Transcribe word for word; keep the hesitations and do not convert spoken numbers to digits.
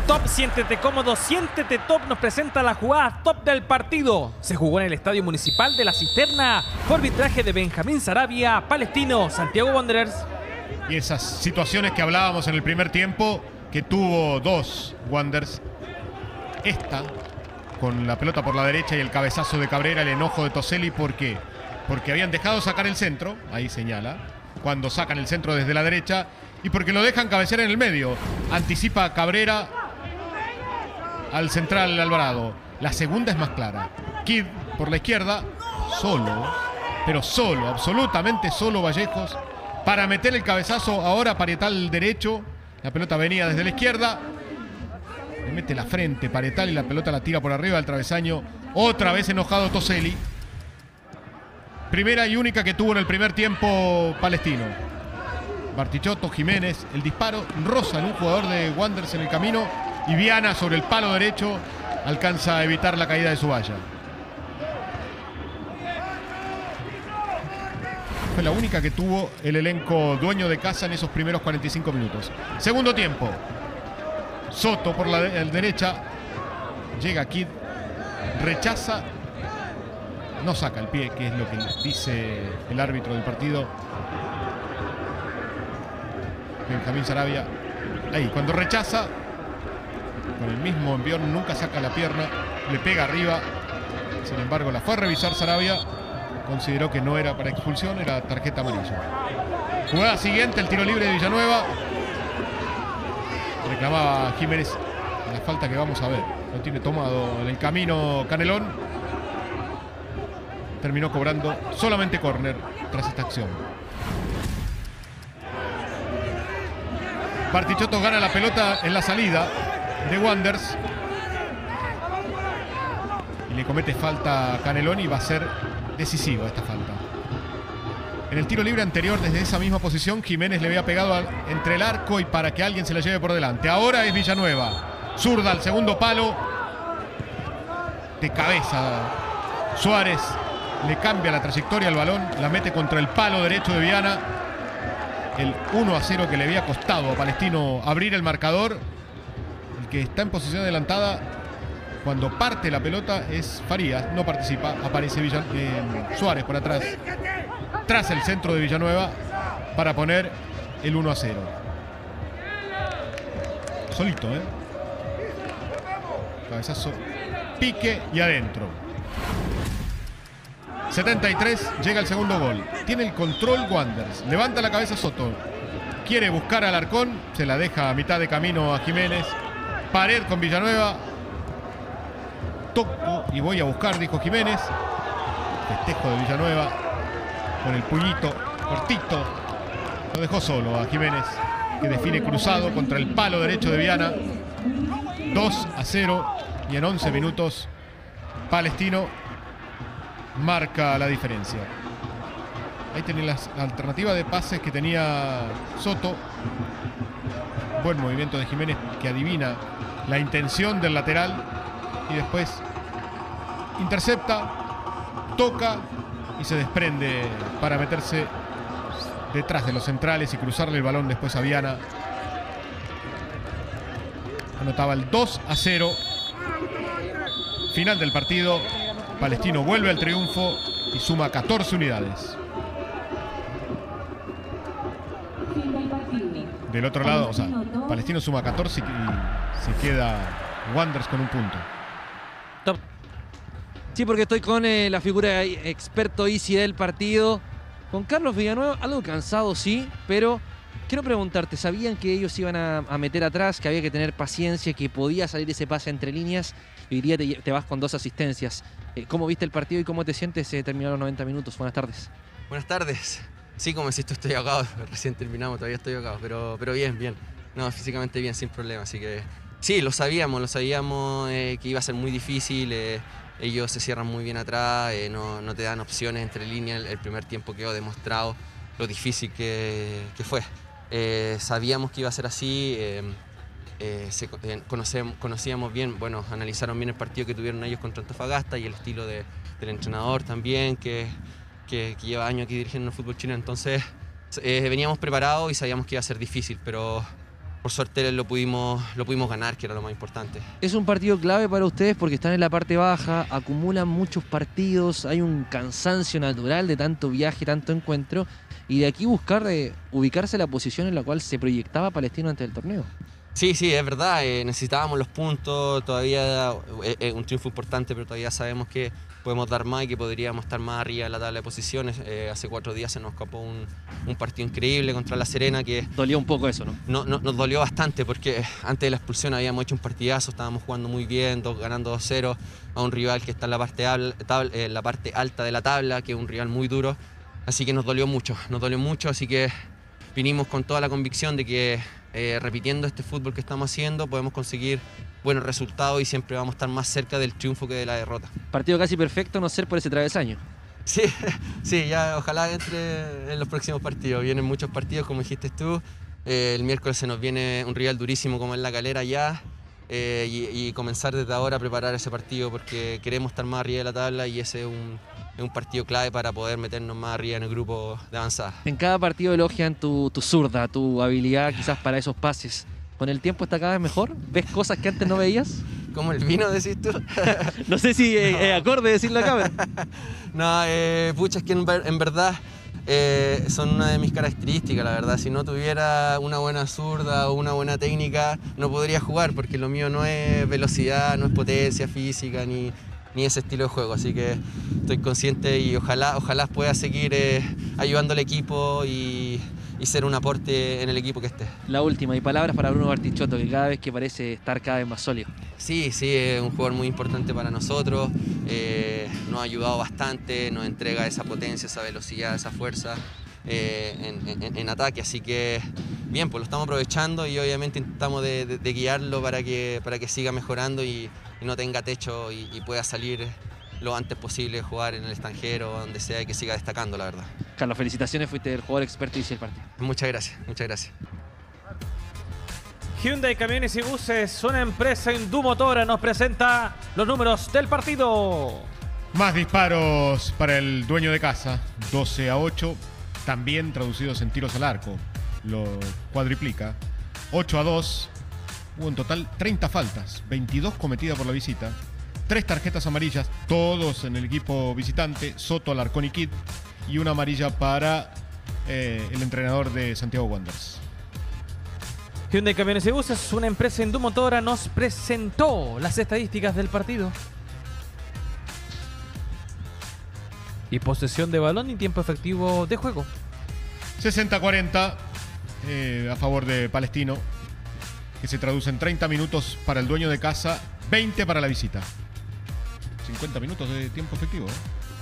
Top, siéntete cómodo, siéntete top, nos presenta la jugada top del partido. Se jugó en el Estadio Municipal de La Cisterna por arbitraje de Benjamín Sarabia, Palestino, Santiago Wanderers. Y esas situaciones que hablábamos en el primer tiempo, que tuvo dos Wanderers. Esta, con la pelota por la derecha y el cabezazo de Cabrera, el enojo de Toselli. ¿Por qué? Porque habían dejado sacar el centro, ahí señala, cuando sacan el centro desde la derecha, y porque lo dejan cabecear en el medio. Anticipa Cabrera al central Alvarado. La segunda es más clara. Kid por la izquierda, solo, pero solo, absolutamente solo Vallejos, para meter el cabezazo. Ahora Parietal derecho, la pelota venía desde la izquierda, le mete la frente Parietal y la pelota la tira por arriba del travesaño. Otra vez enojado Toselli. Primera y única que tuvo en el primer tiempo Palestino. Bartichotto, Jiménez, el disparo roza en un jugador de Wanderers en el camino y Viana sobre el palo derecho alcanza a evitar la caída de su valla. Fue la única que tuvo el elenco dueño de casa en esos primeros cuarenta y cinco minutos. Segundo tiempo. Soto por la de derecha. Llega Kid. Rechaza. No saca el pie, que es lo que dice el árbitro del partido. Benjamín Sarabia. Ahí, cuando rechaza, con el mismo envión, nunca saca la pierna, le pega arriba. Sin embargo, la fue a revisar Sarabia. Consideró que no era para expulsión, era tarjeta amarilla. Jugada siguiente, el tiro libre de Villanueva. Reclamaba Jiménez la falta que vamos a ver. Lo tiene tomado en el camino Canelón. Terminó cobrando solamente córner tras esta acción. Bartichotto gana la pelota en la salida de Wanderers. Y le comete falta a Canelón y va a ser decisiva esta falta. En el tiro libre anterior, desde esa misma posición, Jiménez le había pegado al, entre el arco y para que alguien se la lleve por delante. Ahora es Villanueva. Zurda al segundo palo. De cabeza Suárez. Le cambia la trayectoria al balón. La mete contra el palo derecho de Viana. El uno a cero que le había costado a Palestino abrir el marcador. El que está en posición adelantada cuando parte la pelota es Farías. No participa. Aparece Villan eh, Suárez por atrás. Tras el centro de Villanueva para poner el uno a cero. Solito, ¿eh? Cabezazo, pique y adentro. setenta y tres, llega el segundo gol. Tiene el control Wanderers. Levanta la cabeza Soto. Quiere buscar al Arcón. Se la deja a mitad de camino a Jiménez. Pared con Villanueva. Toco y voy a buscar, dijo Jiménez. Festejo de Villanueva. Con el puñito cortito. Lo dejó solo a Jiménez, que define cruzado contra el palo derecho de Viana. dos a cero. Y en once minutos Palestino marca la diferencia. Ahí tenía la alternativa de pases que tenía Soto. Buen movimiento de Jiménez, que adivina la intención del lateral y después intercepta, toca y se desprende para meterse detrás de los centrales y cruzarle el balón después a Viana. Anotaba el dos a cero. Final del partido. Palestino vuelve al triunfo y suma catorce unidades. Del otro lado, o sea, Palestino suma catorce y se queda Wanderers con un punto. Top. Sí, porque estoy con eh, la figura experto Easy del partido. Con Carlos Villanueva, algo cansado sí, pero quiero preguntarte, ¿sabían que ellos iban a, a meter atrás, que había que tener paciencia, que podía salir ese pase entre líneas? Y diría te, te vas con dos asistencias. ¿Cómo viste el partido y cómo te sientes eh, terminaron los noventa minutos? Buenas tardes. Buenas tardes. Sí, como decís, estoy ahogado. Recién terminamos, todavía estoy ahogado. Pero, pero bien, bien. No, físicamente bien, sin problema. Así que sí, lo sabíamos, lo sabíamos eh, que iba a ser muy difícil. Eh, ellos se cierran muy bien atrás, eh, no, no te dan opciones entre líneas. El, el primer tiempo quedó demostrado lo difícil que, que fue. Eh, sabíamos que iba a ser así. Eh, Eh, se, eh, conocemos, conocíamos bien, bueno, analizaron bien el partido que tuvieron ellos contra Antofagasta y el estilo de, del entrenador también, que, que, que lleva años aquí dirigiendo el fútbol chileno. Entonces eh, veníamos preparados y sabíamos que iba a ser difícil, pero por suerte lo pudimos, lo pudimos ganar, que era lo más importante. Es un partido clave para ustedes porque están en la parte baja, acumulan muchos partidos, hay un cansancio natural de tanto viaje, tanto encuentro, y de aquí buscar eh, ubicarse en la posición en la cual se proyectaba Palestino antes del torneo. Sí, sí, es verdad, eh, necesitábamos los puntos, todavía es eh, un triunfo importante, pero todavía sabemos que podemos dar más y que podríamos estar más arriba en la tabla de posiciones. Eh, hace cuatro días se nos escapó un, un partido increíble contra La Serena que... Dolió un poco eso, ¿no? No, no, nos dolió bastante porque antes de la expulsión habíamos hecho un partidazo, estábamos jugando muy bien, dos, ganando dos cero a un rival que está en la parte, tabla, en la parte alta de la tabla, que es un rival muy duro, así que nos dolió mucho, nos dolió mucho, así que vinimos con toda la convicción de que eh, repitiendo este fútbol que estamos haciendo podemos conseguir buenos resultados y siempre vamos a estar más cerca del triunfo que de la derrota. Partido casi perfecto, no ser por ese travesaño. Sí, sí, ya ojalá entre en los próximos partidos. Vienen muchos partidos, como dijiste tú. Eh, el miércoles se nos viene un rival durísimo como es La Calera ya. Eh, y, y comenzar desde ahora a preparar ese partido porque queremos estar más arriba de la tabla y ese es un, es un partido clave para poder meternos más arriba en el grupo de avanzada. En cada partido elogian tu, tu zurda, tu habilidad quizás para esos pases. ¿Con el tiempo está cada vez mejor? ¿Ves cosas que antes no veías? ¿Cómo el vino, decís tú? No sé si es no. eh, acorde decirlo acá. No, eh, pucha, es que en, ver, en verdad eh, son una de mis características, la verdad. Si no tuviera una buena zurda o una buena técnica, no podría jugar, porque lo mío no es velocidad, no es potencia física, ni, ni ese estilo de juego. Así que estoy consciente y ojalá, ojalá pueda seguir eh, ayudando al equipo y, y ser un aporte en el equipo que esté. La última, y palabras para Bruno Bartichotto, que cada vez que parece estar cada vez más sólido. Sí, sí, es un jugador muy importante para nosotros, eh, nos ha ayudado bastante, nos entrega esa potencia, esa velocidad, esa fuerza eh, en, en, en ataque, así que bien, pues lo estamos aprovechando y obviamente intentamos de, de, de guiarlo para que, para que siga mejorando y, y no tenga techo y, y pueda salir lo antes posible, jugar en el extranjero, donde sea, y que siga destacando, la verdad. Carlos, felicitaciones, fuiste el jugador experto y hice el partido. Muchas gracias, muchas gracias. Hyundai Camiones y Buses, una empresa indumotora, nos presenta los números del partido. Más disparos para el dueño de casa, doce a ocho, también traducidos en tiros al arco, lo cuadriplica. ocho a dos, hubo en total treinta faltas, veintidós cometidas por la visita, tres tarjetas amarillas, todos en el equipo visitante, Soto, Alarcón y Kid, y una amarilla para eh, el entrenador de Santiago Wanderers. Hyundai Camiones y Buses, una empresa indumotora, nos presentó las estadísticas del partido. Y posesión de balón y tiempo efectivo de juego. sesenta a cuarenta eh, a favor de Palestino, que se traduce en treinta minutos para el dueño de casa, veinte para la visita. cincuenta minutos de tiempo efectivo, ¿eh?